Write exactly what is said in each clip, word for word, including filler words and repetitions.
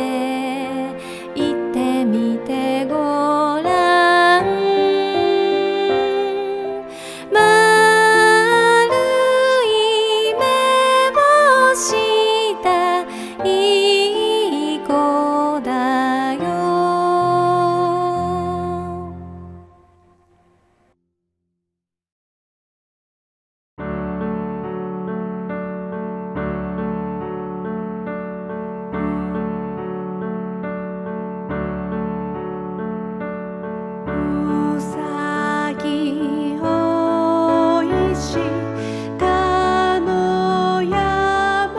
行ってみてごらん。丸い目をしたいい子だよ。うさぎおいしかの山、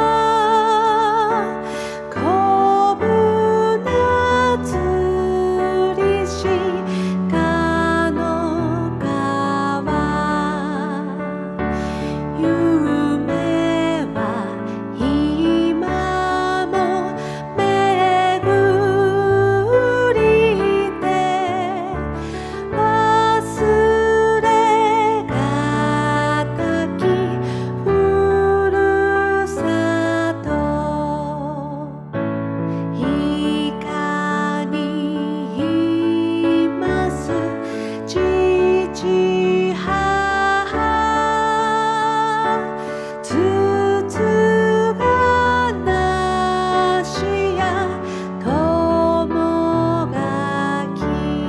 こぶなつりしかの川、夢は今もめぐりて忘れがたきふるさと、いかにいます父母、つつがなしやともがき、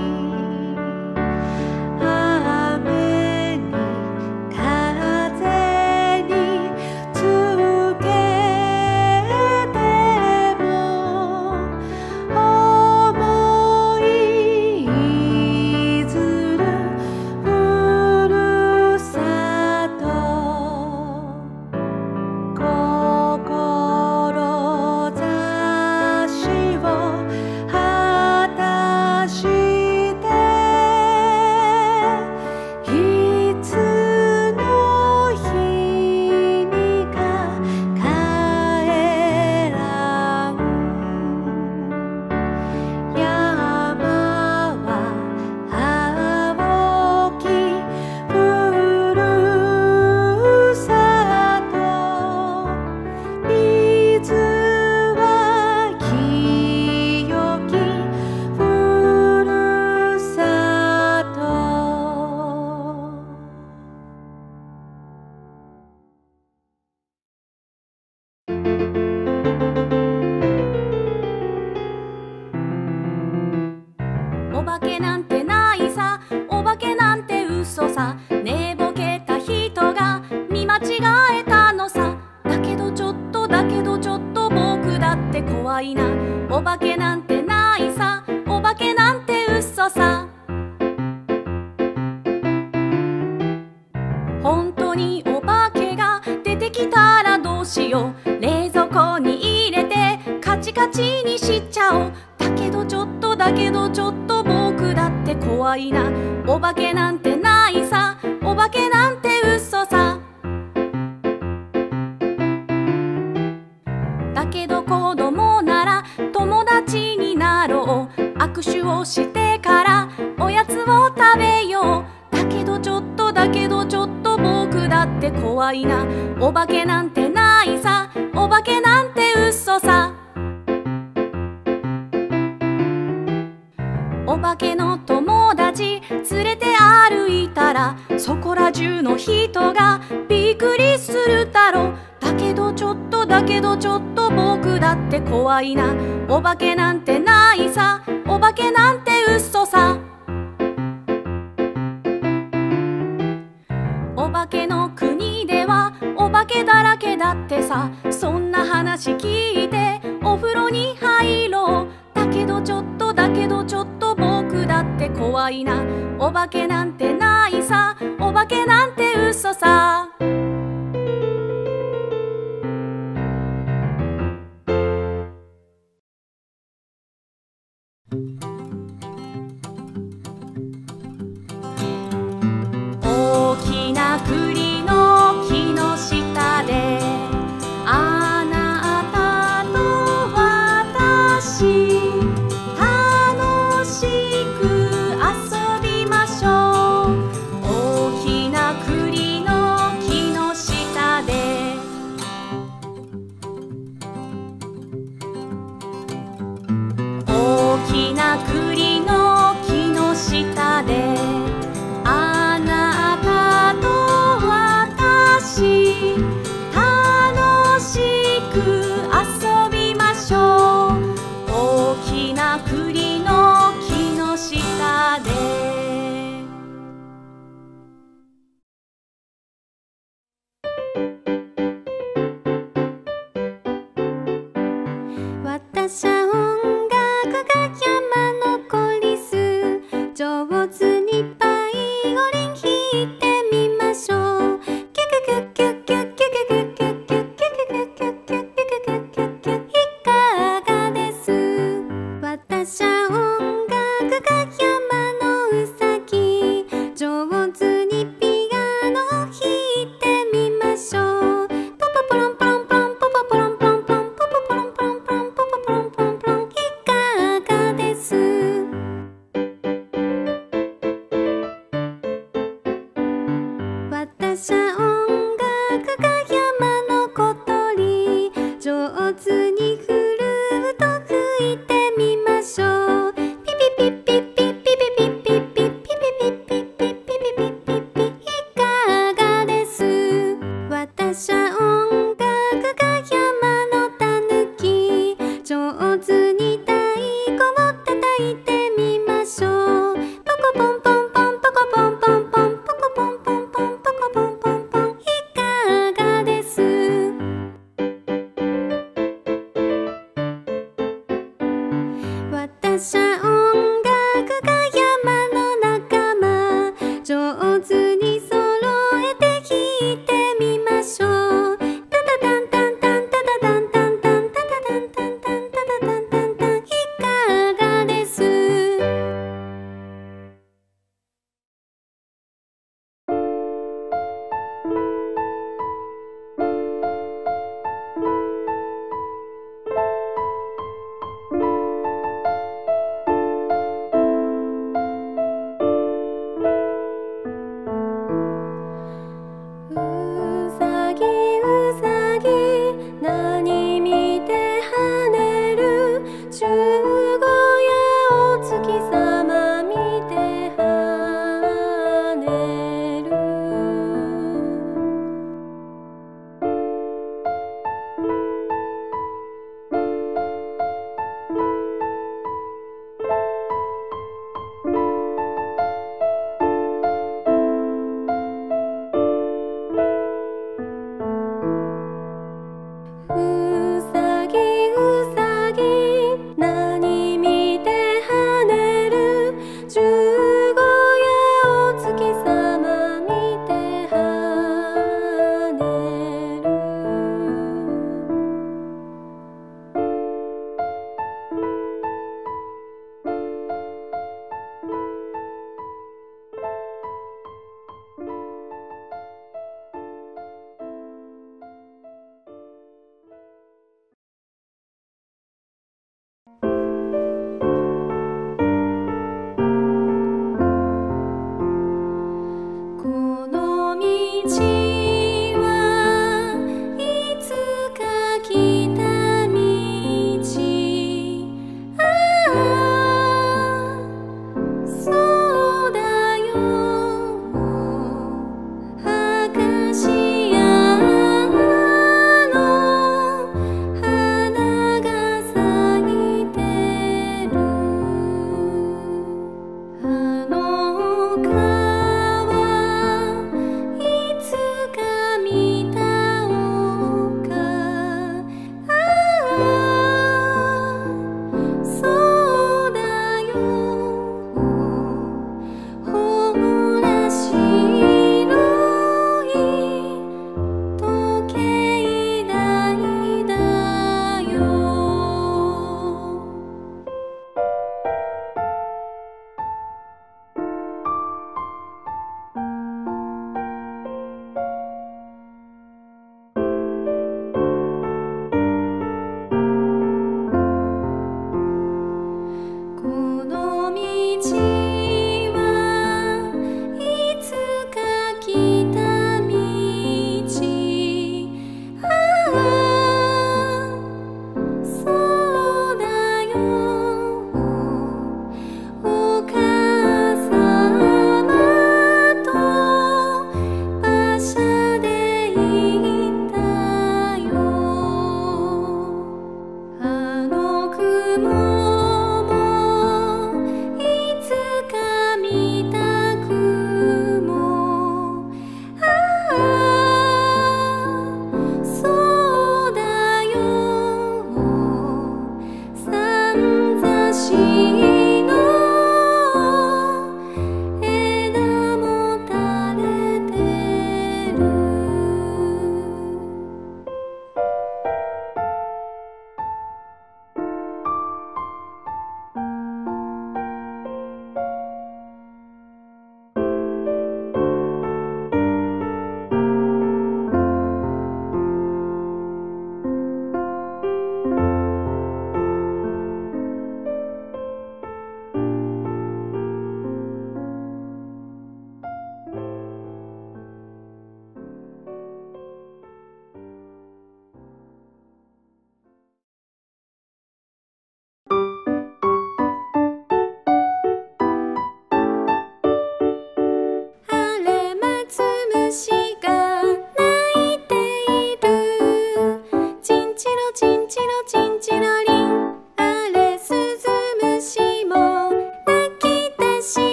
雨に風につけても思いずるふるさと、志を果たしていつの日にか帰らん。山は青きふるさと、水は清きふるさと。お化けなんてないさ、お化けなんて嘘さ、寝ぼけた人が見間違えたのさ。だけどちょっとだけどちょっと僕だって怖いな。お化けなんてないさ、お化けなんて嘘さ。本当にお化けが出てきたらどうしよう。冷蔵庫に入れてカチカチにしちゃおう。だけどちょっとだけどちょっと僕だって怖いな。お化けなんてないさ、お化けなんて嘘さ。だけど子供なら友達になろう。握手をしてからおやつを食べよう。だけどちょっとだけどちょっと僕だって怖いな。お化けなんてないさ、お化けなんて嘘さ。お化けの友達連れて歩いたらそこら中の人がびっくりするだろう。だけどちょっとだけどちょっと僕だって怖いな。お化けなんてないさ、お化けなんて嘘さ。お化けの国ではお化けだらけだってさ。そんな話聞いてお風呂に入ろう。だけどちょっとだけどちょっと僕だって怖いな。お化けなんてないさ、お化けなんて嘘さ。大きな栗の木の下であなたと私楽しく遊びましょう。大きな栗の木の馬車音楽が山の仲間、上手に揃えて弾いてみましょう。タタタンタンタンタタタンタンタンタタタンタンタンタタタンタンタン、いかがです？うさぎうさぎ何見て跳ねる、十五夜お月様見て跳ねる。うさぎうさぎ